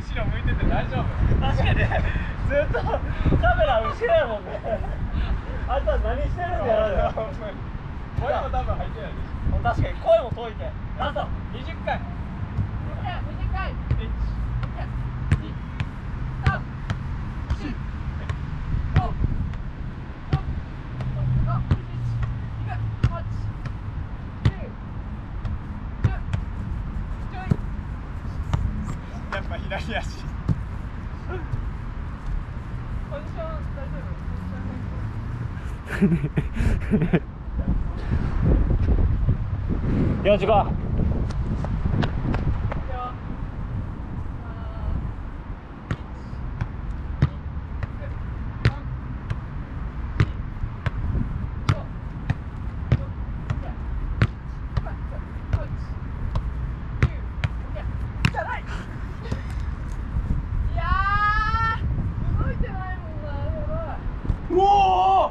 後ろ向いてて大丈夫？ 確かにね、ずっとカメラ後ろやもんね。あんた何してるんだよ。 声も多分入ってないでしょ。 確かに声も遠いて。あと 20回。 20回。 やっぱ左足。 ポジション大丈夫？ よし行こう。うおー。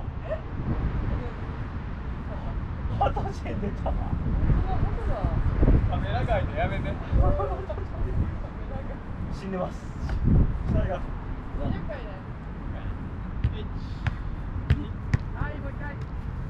私出たわ。 カメラ外でやめて。 死んでます。 20回で。はい、もう一回。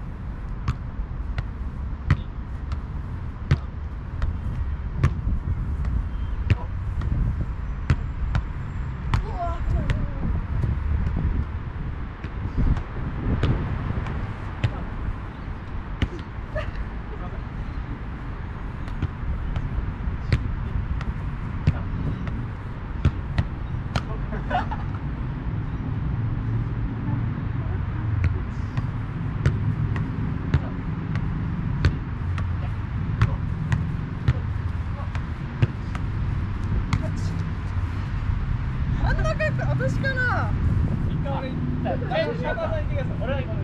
私かな。 一回俺行った。石川さん行ってください。俺は行かない。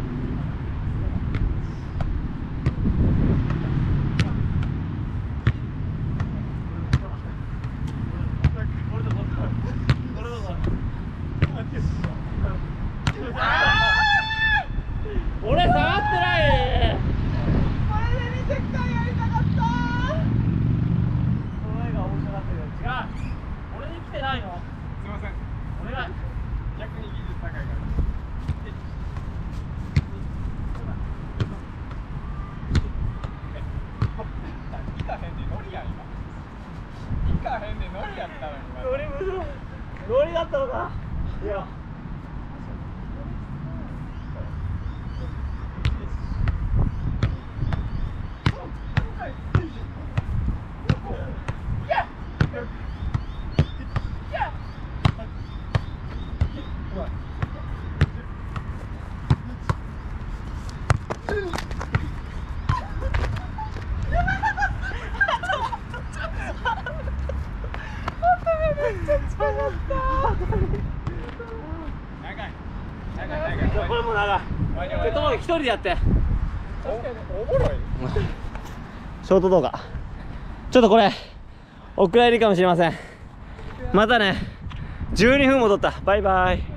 俺触ってない。 これで20回やりたかった。 この絵が面白かったけど違う。俺に来てないの。 すいません。 お願い。 逆に技術高いから。行かへんでノリやん今。行かへんでノリやったの今。 ノリむずい。ノリだったのか。いや。これも長い。ともかく一人でやって。 おもろい。 ショート動画。ちょっとこれお蔵入りかもしれません。またね。12分も撮った。バイバイ。